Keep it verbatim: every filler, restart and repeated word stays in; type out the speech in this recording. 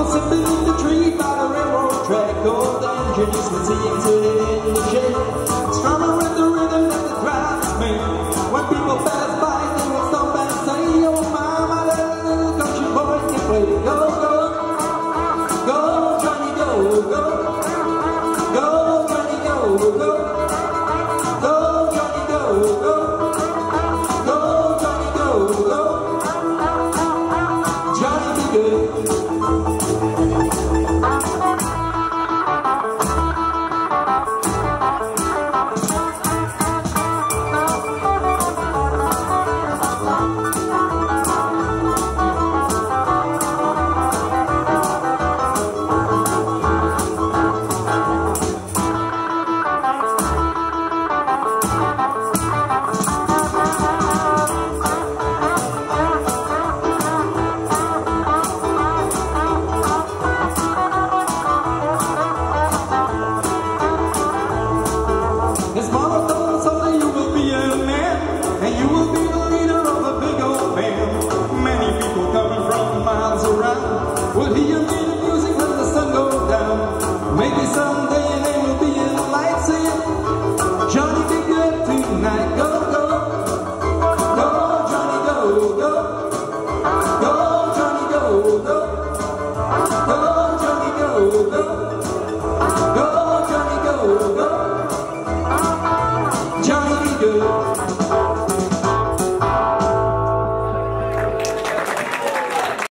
Sitting beneath the tree by the railroad track, old engine used to see it in the shade, strumming with the rhythm that the drives me. When people pass by, they will stop and say, "Oh mama, that little country boy can play." Go, go, go, Johnny, go, go, go, Johnny, go, go, go, Johnny, go, go, go, Johnny, go, go, Johnny, be good. His mama told him someday you will be a man, and you will be the leader of a big old band. Many people coming from miles around will hear me the music when the sun goes down. Maybe someday your name will be in lights saying, "Johnny, be good tonight." Go, go, go, Johnny, go, go, go, Johnny, go, go, go, Johnny, go, go.